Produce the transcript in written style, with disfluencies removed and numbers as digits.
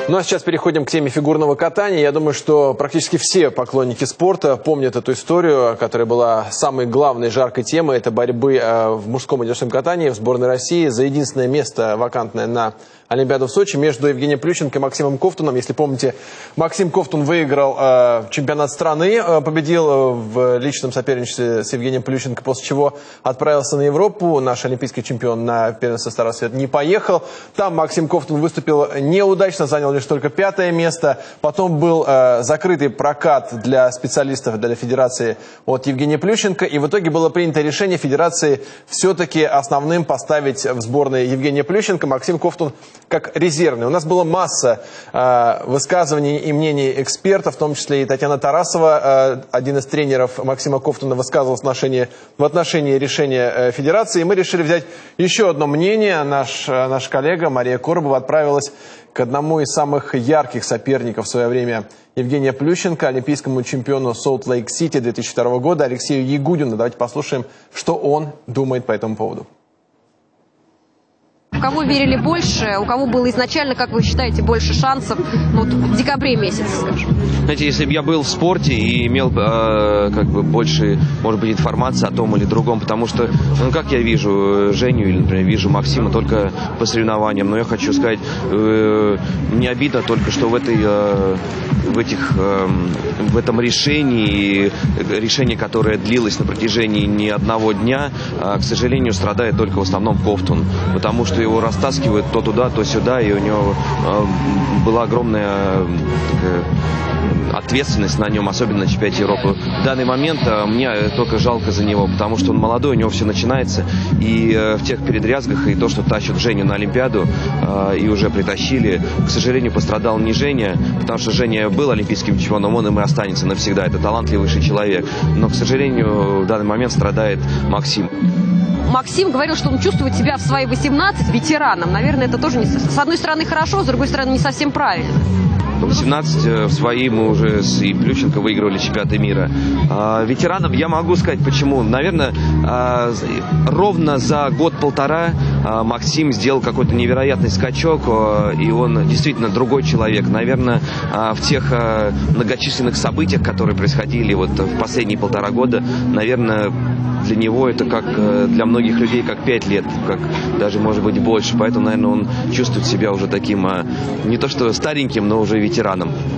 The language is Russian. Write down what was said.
Ну а сейчас переходим к теме фигурного катания. Я думаю, что практически все поклонники спорта помнят эту историю, которая была самой главной жаркой темой. Это борьбы в мужском одиночном катании в сборной России за единственное место вакантное на Олимпиаду в Сочи между Евгением Плющенко и Максимом Ковтуном. Если помните, Максим Ковтун выиграл чемпионат страны, победил в личном соперничестве с Евгением Плющенко, после чего отправился на Европу. Наш олимпийский чемпион на первенство Старого Света не поехал. Там Максим Ковтун выступил неудачно, занял лишь только 5-е место. Потом был закрытый прокат для специалистов, для федерации от Евгения Плющенко. И в итоге было принято решение федерации все-таки основным поставить в сборной Евгения Плющенко. Максим Ковтун как резервный. У нас была масса высказываний и мнений экспертов, в том числе и Татьяна Тарасова, один из тренеров Максима Ковтуна, высказывался в отношении решения федерации. И мы решили взять еще одно мнение. Наш коллега Мария Коробова отправилась к одному из самых ярких соперников в свое время Евгения Плющенко, олимпийскому чемпиону Солт-Лейк-Сити 2002 года Алексею Ягудину. Давайте послушаем, что он думает по этому поводу. В кого верили больше, у кого было изначально, как вы считаете, больше шансов, ну, вот в декабре месяце, скажем? Знаете, если бы я был в спорте и имел как бы больше, может быть, информации о том или другом, потому что, ну, как я вижу Женю или, например, вижу Максима только по соревнованиям, но я хочу сказать, мне обидно только, что в этом решении, которое длилось на протяжении не одного дня, к сожалению, страдает только в основном Ковтун, потому что его растаскивают то туда, то сюда, и у него была огромная ответственность на нем, особенно на чемпионате Европы. В данный момент мне только жалко за него, потому что он молодой, у него все начинается, и в тех передрязгах, и то, что тащат Женю на Олимпиаду, и уже притащили, к сожалению, пострадал не Женя, потому что Женя был олимпийским чемпионом, он им и останется навсегда, это талантливейший человек, но, к сожалению, в данный момент страдает Максим. Максим говорил, что он чувствует себя в свои 18 ветераном. Наверное, это тоже, с одной стороны, хорошо, с другой стороны, не совсем правильно. 18 в свои мы уже с Плющенко выигрывали чемпионаты мира. Ветеранам я могу сказать почему. Наверное, ровно за год-полтора Максим сделал какой-то невероятный скачок, и он действительно другой человек. Наверное, в тех многочисленных событиях, которые происходили вот в последние полтора года, наверное, для него это как для многих людей как 5 лет, как даже может быть больше. Поэтому, наверное, он чувствует себя уже таким не то что стареньким, но уже ветераном.